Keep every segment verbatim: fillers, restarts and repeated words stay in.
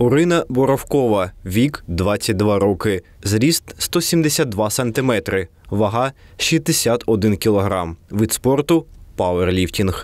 Орина Боровкова, вік – двадцять два роки, зріст – сто сімдесят два сантиметри, вага – шістдесят один кілограм, вид спорту – пауерліфтинг.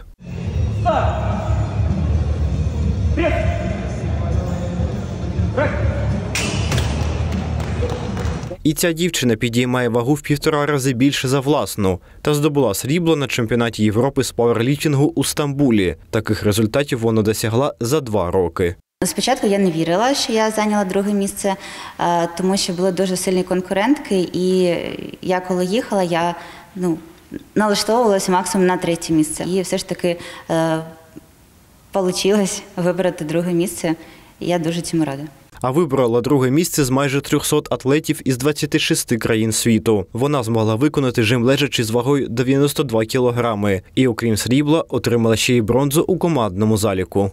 І ця дівчина підіймає вагу в півтора рази більше за власну та здобула срібло на чемпіонаті Європи з пауерліфтингу у Стамбулі. Таких результатів вона досягла за два роки. Спочатку я не вірила, що я зайняла друге місце, тому що були дуже сильні конкурентки, і я коли їхала, я ну, налаштовувалася максимум на третє місце. І все ж таки вийшло вибрати друге місце, і я дуже цьому рада. А вибрала друге місце з майже трьохсот атлетів із двадцяти шести країн світу. Вона змогла виконати жим лежачи з вагою дев'яносто два кілограми. І окрім срібла, отримала ще й бронзу у командному заліку.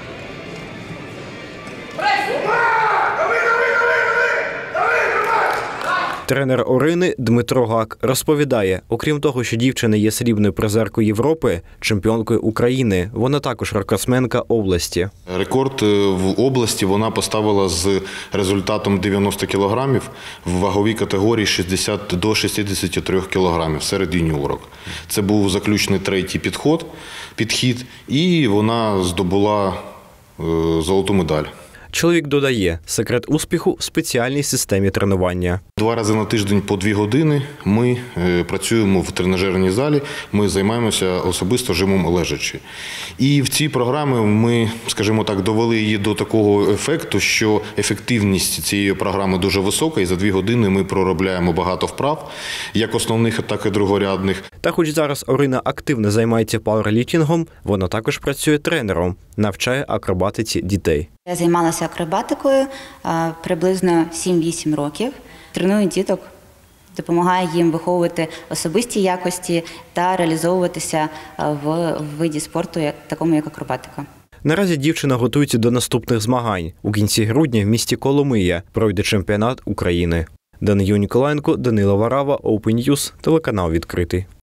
Тренер Орини Дмитро Гак розповідає, окрім того, що дівчина є срібною призеркою Європи, чемпіонкою України, вона також рекордсменка області. Рекорд в області вона поставила з результатом дев'яносто кілограмів в ваговій категорії шістдесят до шістдесяти трьох кілограмів серед юніорок. Це був заключний третій підход, підхід, і вона здобула золоту медаль. Чоловік додає, секрет успіху в спеціальній системі тренування. Два рази на тиждень по дві години ми працюємо в тренажерній залі, ми займаємося особисто жимом лежачи. І в цій програмі ми, скажімо так, довели її до такого ефекту, що ефективність цієї програми дуже висока, і за дві години ми проробляємо багато вправ, як основних, так і другорядних. Та хоч зараз Орина активно займається пауерліфтингом, вона також працює тренером, навчає акробатиці дітей. Я займалася акробатикою приблизно сім-вісім років. Треную діток, допомагаю їм виховувати особисті якості та реалізовуватися в виді спорту, такому як акробатика. Наразі дівчина готується до наступних змагань. У кінці грудня в місті Коломия пройде чемпіонат України. Данию Ніколаєнко, Данило Варава, Open News, телеканал «Відкритий».